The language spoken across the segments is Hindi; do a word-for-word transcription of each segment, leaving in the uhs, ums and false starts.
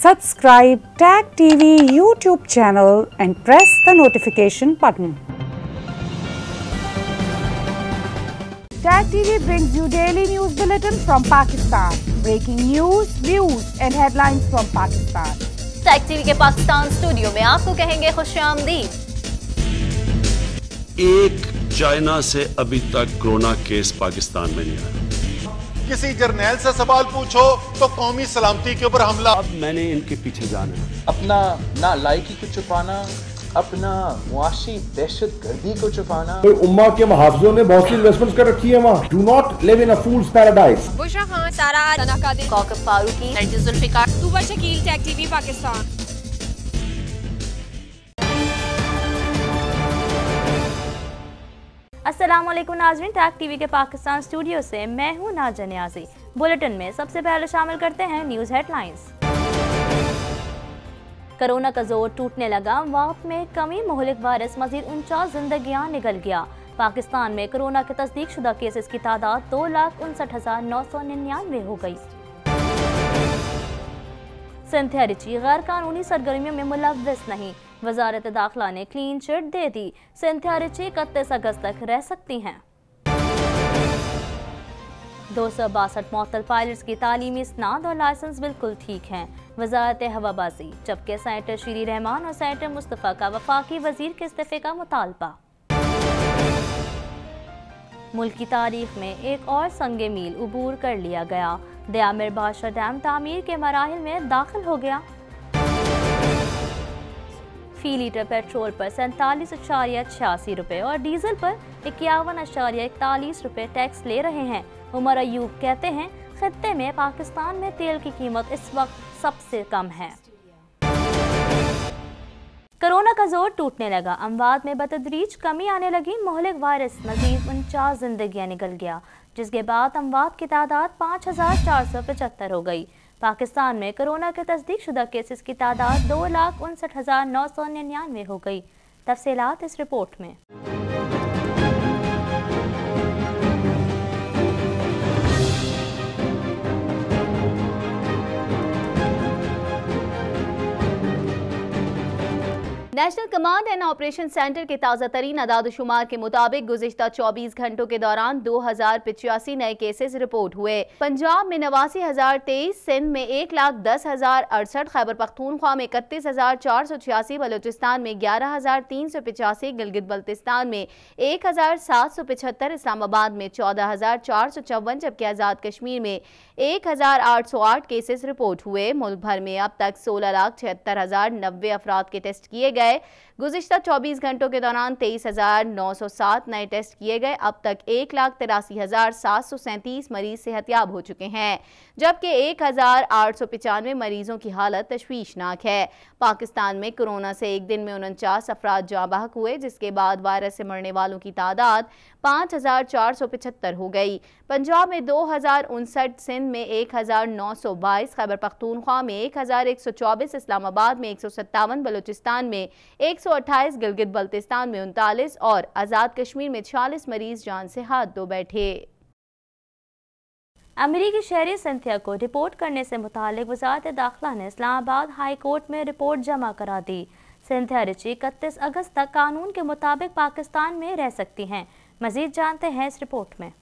Subscribe Tag T V YouTube channel and press the notification button. Tag T V brings you daily news bulletin from Pakistan. Breaking news, views and headlines from Pakistan. Tag T V के पाकिस्तान स्टूडियो में आपको कहेंगे खुशामदीद। एक चाइना से अभी तक कोरोना केस पाकिस्तान में नहीं आया। किसी जर्नैल से सवाल पूछो तो कौमी सलामती के ऊपर हमला। अब मैंने इनके पीछे जाना है। अपना नालायकी को छुपाना, अपना मुआशी दहशत गर्दी को छुपाना। तो उम्मा के मुहाफिजों ने बहुत सी इन्वेस्टमेंट्स कर रखी है वहाँ। Do not live in a fool's paradise. Bushra Khan, Sara Tanakadir, Kaukab Farooqui, Nargis Zulfiqar, Tuba Shakeel, tag TV Pakistan. अस्सलाम वालेकुम नाज़रीन, टैग टीवी के पाकिस्तान स्टूडियो से मैं हूं नाज़ा नियाज़ी। बुलेटिन में सबसे पहले शामिल करते हैं न्यूज़ हेडलाइंस। कोरोना का जोर टूटने लगा, वक्त में कमी, मुहलिक वायरस मजीद उनचास जिंदगियां निगल गया। पाकिस्तान में कोरोना के तस्दीक शुदा केसेस की तादाद दो लाख उनसठ हजार नौ सौ निन्यानवे हो गई। सिंथिया रिची गैर कानूनी सरगर्मियों में मुलव्विस नहीं, वजारत दाखिला ने क्लीन चिट दे दी। सिंथिया रिची इकतीस अगस्त तक रह सकती हैं। दो सौ बासठ मुअत्तल पायलट्स की तालीमी इस्नाद और लाइसेंस बिल्कुल ठीक हैं, वजारत हवाबाजी। जबकि सेनेटर शीरी रहमान और सेनेटर मुस्तफ़ा का वफाकी वजीर के इस्तीफे का मुतालबा। मुल्क की तारीख में एक और संगे मील उबूर कर लिया गया, दयामिर बादशाह डैम तामीर के मराहिल में दाखिल हो गया। फी लीटर पेट्रोल पर सैंतालीस अशारिया छियासी रुपये और डीजल पर इक्यावन अशारिया इकतालीस रुपये टैक्स ले रहे हैं। उमर अयूब कहते हैं खित्ते में पाकिस्तान में तेल की कीमत इस वक्त सबसे कम है। कोरोना का जोर टूटने लगा, अमवात में बतदरीज कमी आने लगी। मुहलिक वायरस मजीद उनचास जिंदगियां निकल गया, जिसके बाद अमवात की तादाद पाँच हजार चार सौ पचहत्तर हो गई। पाकिस्तान में कोरोना के तस्दीक शुदा केसेस की तादाद दो लाख उनसठ हजार नौ सौ निन्यानवे हो गई। तफसीलात इस रिपोर्ट में। National Command and Operation Centre के ताज़ा तरीन अदाद-ओ-शुमार के मुताबिक गुज़िश्ता चौबीस घंटों के दौरान दो हजार पिचासी नए केसेस रिपोर्ट हुए। पंजाब में नवासी हजार तेईस, सिंध में एक लाख दस हजार अड़सठ, खैबर पख्तूनख्वा में इकतीस हजार चार सौ छियासी, बलोचिस्तान में ग्यारह हजार तीन सौ पिचासी, गिलगित बल्तिस्तान में एक हजार सात सौ पचहत्तर, इस्लामाबाद में चौदह हजार चार सौ चौवन, जबकि आज़ाद कश्मीर में एक हजार आठ सौ आठ केसेस रिपोर्ट हुए। मुल्क भर में अब तक सोलह लाख छिहत्तर हजार नब्बे अफराद के टेस्ट किए गए। गुज़िश्ता चौबीस घंटों के दौरान तेईस हजार नौ सौ सात नए टेस्ट किए गए। अब तक एक लाख तिरासी हजार सात सौ सैंतीस मरीज सेहतयाब हो चुके हैं, जबकि एक हजार आठ सौ पचानवे मरीजों की हालत तशवीशनाक है। पाकिस्तान में कोरोना से एक दिन में उनचास अफराद जाँ बहक हुए, जिसके बाद वायरस से मरने वालों की तादाद पाँच हजार चार सौ पचहत्तर हो गई। पंजाब में दो हजार उनसठ, सिंध में एक हजार नौ सौ बाईस, खैबर पख्तूनख्वा में एक हजार एक सौ चौबीस, इस्लामाबाद में एक सौ सत्तावन, बलोचिस्तान में एक सौ अट्ठाईस, गिलगित बल्तिस्तान में उनतालीस और आज़ाद कश्मीर में छियालीस मरीज जान से हाथ धो बैठे। अमेरिकी शहरी सिंथिया को रिपोर्ट करने से मुतालिक वजारत दाखिला ने इस्लामाबाद हाई कोर्ट में रिपोर्ट जमा करा दी। सिंथिया रिची इकतीस अगस्त तक कानून के मुताबिक पाकिस्तान में रह सकती हैं। मजीद जानते हैं इस रिपोर्ट में।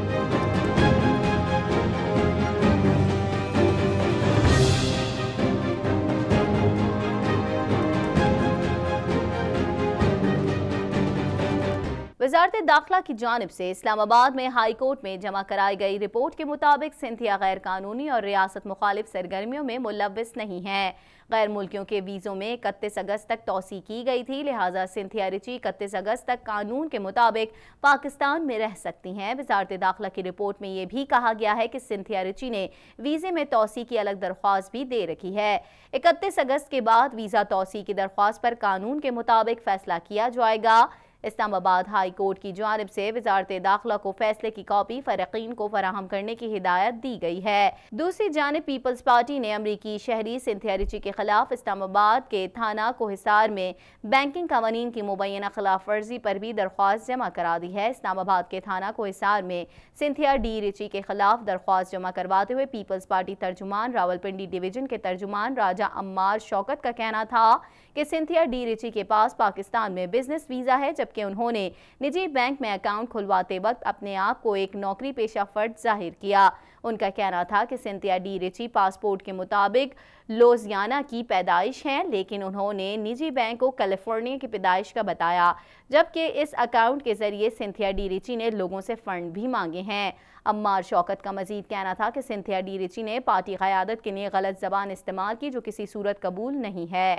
वजारत दाखिला की जानिब से इस्लामाबाद में हाई कोर्ट में जमा कराई गई रिपोर्ट के मुताबिक सिंथिया गैर कानूनी और रियासत मुखालिफ सरगर्मियों में मुलव्विस नहीं है। गैर मुल्कियों के वीज़ों में इकतीस अगस्त तक तोसी की गई थी, लिहाजा सिंथिया रिची इकतीस अगस्त तक कानून के मुताबिक पाकिस्तान में रह सकती हैं। वजारत दाखिला की रिपोर्ट में यह भी कहा गया है कि सिंथिया रिची ने वीज़े में तोसी की अलग दरख्वास्त भी दे रखी है। इकतीस अगस्त के बाद वीज़ा तोसी की दरख्वास्त पर कानून के मुताबिक फैसला किया जाएगा। इस्लामाबाद हाई कोर्ट की जानिब से वजारत दाखिला को फैसले की कॉपी फरकीन को फराहम करने की हिदायत दी गई है। दूसरी जानिब पीपल्स पार्टी ने अमरीकी शहरी सिंथिया रिची के खिलाफ इस्लामाबाद के थाना कोहिसार में बैंकिंग कवानीन की मुबैना खिलाफ वर्जी पर भी दरख्वास्त जमा करा दी है। इस्लामाबाद के थाना कोहिसार में सिंथिया डी रिची के खिलाफ दरख्वास्त जमा करवाते हुए पीपल्स पार्टी तर्जुमान रावलपिंडी डिवीजन के तर्जुमान राजा अम्मार शौकत का कहना था कि सिंथिया डी रिची के पास पाकिस्तान में बिजनेस वीजा है, जबकि उन्होंने निजी बैंक में अकाउंट खुलवाते वक्त अपने आप को एक नौकरी पेशा फर्द जाहिर किया। उनका कहना था कि सिंथिया डी रिची पासपोर्ट के मुताबिक लोजियाना की पैदाइश हैं, लेकिन उन्होंने निजी बैंक को कैलिफोर्निया की पैदाइश का बताया, जबकि इस अकाउंट के जरिए सिंथिया डी रिची ने लोगों से फंड भी मांगे हैं। अम्मार शौकत का मजीद कहना था कि सिंथिया डी रिची ने पार्टी क़यादत के लिए गलत ज़बान इस्तेमाल की, जो किसी सूरत कबूल नहीं है।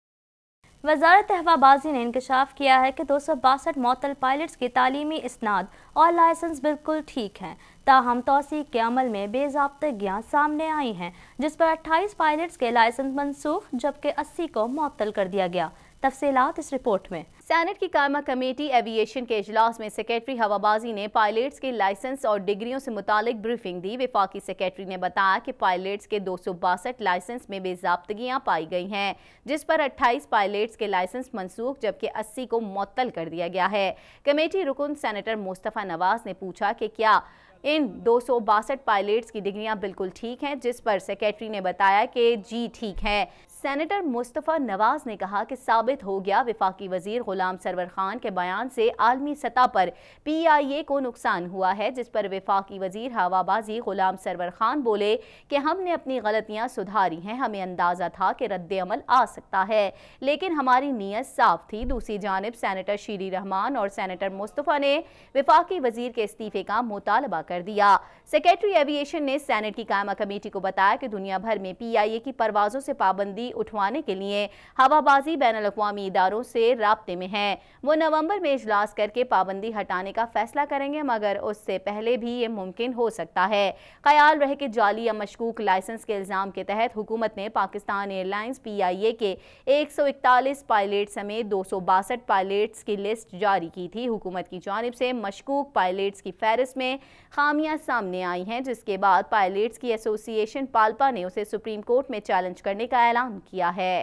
वज़ारत हवाबाजी ने इंकशाफ किया है कि दो सौ बासठ मअतल पायलट्स की तालीमी इसनाद और लाइसेंस बिल्कुल ठीक हैं, ताहम तौसीक के अमल में बेज़ाब्तगियाँ सामने आई हैं, जिस पर अट्ठाईस पायलट्स के लाइसेंस मनसूख जबकि अस्सी को मअतल कर दिया गया। तफसीलात इस रिपोर्ट में। सेनेट की कायमा कमेटी एविएशन के इजलास में सेक्रेटरी हवाबाजी ने पायलट्स के लाइसेंस और डिग्रियों से मुतालिक ब्रीफिंग दी। वफाकी सेक्रेटरी ने बताया कि पायलट्स के दो सौ बासठ लाइसेंस में बेज़ाब्तगियाँ पाई गई हैं, जिस पर अट्ठाईस पायलट्स के लाइसेंस मनसूख जबकि अस्सी को मुअत्तल कर दिया गया है। कमेटी रुकन सेनेटर मुस्तफ़ा नवाज ने पूछा कि क्या इन दो सौ बासठ पायलट्स की डिग्रियां बिल्कुल ठीक हैं, जिस पर सेक्रेटरी ने बताया कि जी ठीक है। सेनेटर मुस्तफ़ा नवाज ने कहा कि साबित हो गया वफाकी वजीर गुलाम सरवर खान के बयान से आलमी सतह पर पी आई ए को नुकसान हुआ है, जिस पर वफाकी वजीर हवाबाजी गुलाम सरवर खान बोले कि हमने अपनी गलतियां सुधारी हैं, हमें अंदाज़ा था कि रद्द अमल आ सकता है, लेकिन हमारी नीयत साफ थी। दूसरी जानिब सेनेटर शीरी रहमान और सेनेटर मुस्तफ़ा ने वफाकी वजीर के इस्तीफे का मुतालबा कर दिया। सेक्रेटरी एविएशन ने सेनेट की कायमा कमेटी को बताया कि दुनिया भर में पी आई ए की परवाज़ों से पाबंदी उठवाने के लिए हवाबाजी बैनुल-अक़वामी इदारों से राब्ते में है। वो नवंबर में इजलास करके पाबंदी हटाने का फैसला करेंगे, मगर उससे पहले भी ये मुमकिन हो सकता है। ख्याल रहे कि जाली या मशकूक लाइसेंस के इल्ज़ाम के तहत हुकूमत ने Pakistan Airlines P I A के एक सौ इकतालीस पायलट समेत दो सौ बासठ पायलट्स की लिस्ट जारी की थी। हुकूमत की जानिब से मशकूक पायलट्स की फहरिस्त में खामियां सामने आई हैं, जिसके बाद पायलट्स की एसोसिएशन पाल्पा ने उसे सुप्रीम कोर्ट में चैलेंज करने का ऐलान किया है।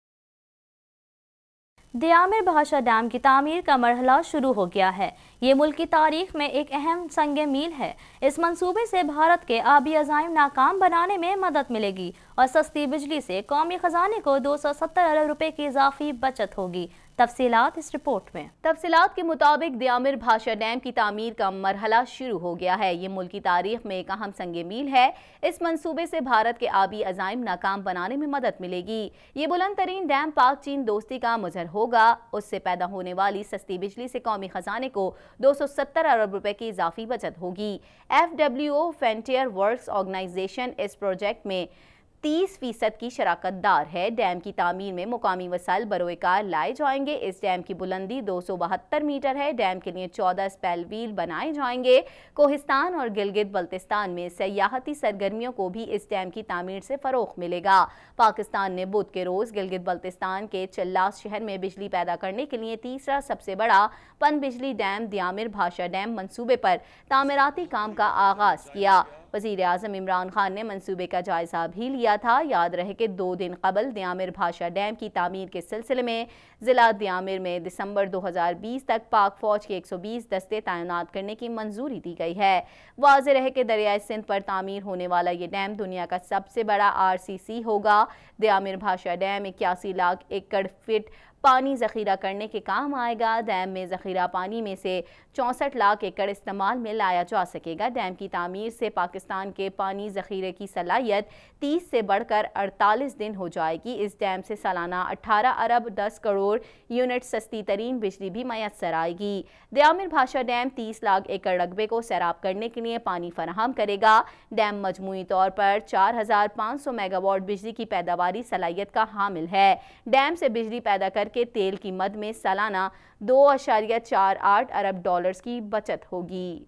दियामिर भाषा डैम की तामीर का मरहला शुरू हो गया है। ये मुल्क की तारीख में एक अहम संग मील है। इस मंसूबे से भारत के आबी अज़ाइम नाकाम बनाने में मदद मिलेगी और सस्ती बिजली से कौमी खजाने को दो सौ सत्तर अरब रुपए की इजाफी बचत होगी। तफसीलात इस रिपोर्ट में। तफसीलात के मुताबिक दियामिर भाषा डैम की तामीर का मरहला शुरू हो गया है। ये मुल्क की तारीख में एक अहम संग मील है। इस मंसूबे से भारत के आबी अज़ाइम नाकाम बनाने में मदद मिलेगी। ये बुलंद तरीन डैम पाक चीन दोस्ती का मुजर होगा। उससे पैदा होने वाली सस्ती बिजली से कौमी खजाने को दो सौ सत्तर अरब रुपए की इजाफी बचत होगी। F W O Frontier Works Organisation इस प्रोजेक्ट में तीस फीसद की शराकतदार है। डैम की तामीर में मुकामी वसाइल बरोएकार लाए जाएंगे। इस डैम की बुलंदी दो सौ बहत्तर मीटर है। डैम के लिए चौदह स्पेल व्हील बनाए जाएंगे। कोहिस्तान और गिलगित बल्तिस्तान में सयाहती सरगर्मियों को भी इस डैम की तामीर से फरोग मिलेगा। पाकिस्तान ने बुध के रोज गिलगित बल्तिस्तान के चल्लास शहर में बिजली पैदा करने के लिए तीसरा सबसे बड़ा पन बिजली डैम दियामिर भाषा डैम मंसूबे पर तामीराती काम का आगाज किया। वज़ीर आज़म इमरान खान ने मंसूबे का जायजा भी लिया था। याद रहे कि दो दिन कबल दियामिर भाषा डैम की तामीर के सिलसिले में ज़िला दियामिर में दिसंबर दो हज़ार बीस तक पाक फौज के एक सौ बीस दस्ते तैनात करने की मंजूरी दी गई है। वाज़ेह रहे कि दरियाए सिंध पर तामीर होने वाला ये डैम दुनिया का सबसे बड़ा आर सी सी होगा। दियामिर भाषा डैम इक्यासी लाख एकड़ फीट पानी ज़ख़ीरा करने के काम आएगा। डैम में ज़ख़ीरा पानी में से चौंसठ लाख एकड़ इस्तेमाल में लाया जा सकेगा। डैम की तामीर से पाकिस्तान के पानी ज़ख़ीरे की सलाहियत तीस से बढ़कर अड़तालीस दिन हो जाएगी। इस डैम से सालाना अठारह अरब दस करोड़ यूनिट सस्ती तरीन बिजली भी मैसर आएगी। दियामिर भाषा डैम तीस लाख एकड़ रकबे को सैराब करने के लिए पानी फराहम करेगा। डैम मजमूई तौर पर चार हज़ार पाँच सौ मेगावाट बिजली की पैदावारी सलाहियत का हामिल है। डैम से बिजली पैदा कर के तेल की मद में सालाना दो अशारिया चार आठ अरब डॉलर्स की बचत होगी।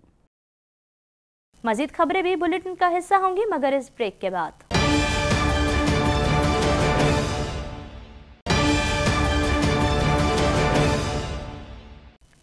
मजीद खबरें भी बुलेटिन का हिस्सा होंगी, मगर इस ब्रेक के बाद।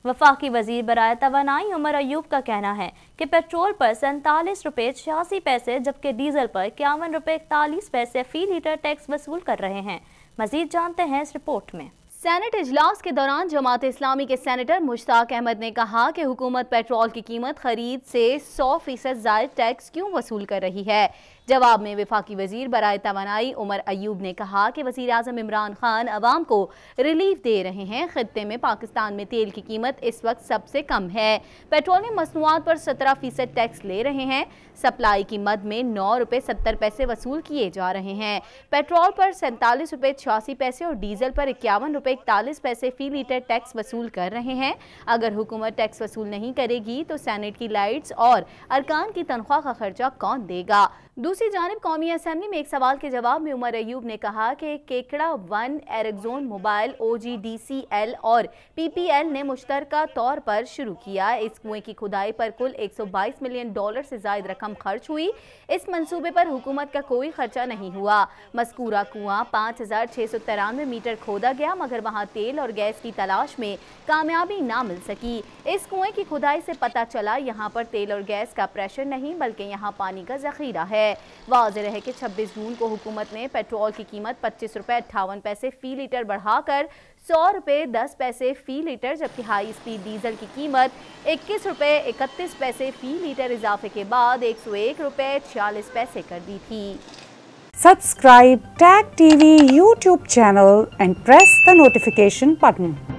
वफाकी वजीर बराए तवानाई उमर अयूब का कहना है कि पेट्रोल पर सैंतालीस रुपये छियासी पैसे जबकि डीजल पर इक्यावन रुपये इकतालीस पैसे फी लीटर टैक्स वसूल कर रहे हैं। मजीद जानते हैं इस रिपोर्ट में। सेनेट इजलास के दौरान जमात इस्लामी के सेनेटर मुश्ताक अहमद ने कहा कि हुकूमत पेट्रोल की कीमत खरीद से सौ फीसद जायद टैक्स क्यों वसूल कर रही है। जवाब में वफाकी वजीर बराए तवानाई उमर अयूब ने कहा कि वजीर आज़म इमरान खान अवाम को रिलीफ दे रहे हैं। खित्ते में पाकिस्तान में तेल की कीमत इस वक्त सबसे कम है। पेट्रोलियम मसनूआत पर सत्रह फीसद टैक्स ले रहे हैं। सप्लाई की मद में नौ रुपये सत्तर पैसे वसूल किए जा रहे हैं। पेट्रोल पर सैंतालीस रुपये छियासी पैसे और डीजल पर इक्यावन रुपये इकतालीस पैसे फी लीटर टैक्स वसूल कर रहे हैं। अगर हुकूमत टैक्स वसूल नहीं करेगी तो सेनेट की लाइट्स और अरकान की तनख्वाह का खर्चा कौन देगा। दूसरी जानिब कौमी असम्बली में एक सवाल के जवाब में उमर अयूब ने कहा कि केकड़ा one, Ericsson mobile, O G D C L और पी पी एल ने मुश्तरका तौर पर शुरू किया। इस कुएं की खुदाई पर कुल एक सौ बाईस मिलियन डॉलर से ज्यादा रकम खर्च हुई। इस मंसूबे पर हुकूमत का कोई खर्चा नहीं हुआ। मस्कूरा कुआं पाँच हजार छः सौ तिरानवे मीटर खोदा गया मगर वहाँ तेल और गैस की तलाश में कामयाबी ना मिल सकी। इस कुएं की खुदाई से पता चला यहाँ पर तेल और गैस का प्रेशर नहीं बल्कि यहाँ पानी का जखीरा है। वाज़ेह है कि छब्बीस जून को हुकूमत ने पेट्रोल की कीमत पच्चीस रुपये अट्ठावन पैसे फी लीटर बढ़ाकर सौ रुपये दस पैसे फी लीटर जबकि हाई स्पीड डीजल की कीमत इक्कीस रुपये इकतीस पैसे फी लीटर इजाफे के बाद एक सौ एक रुपये छियालीस पैसे कर दी थी। Subscribe Tag T V YouTube channel and press the notification button.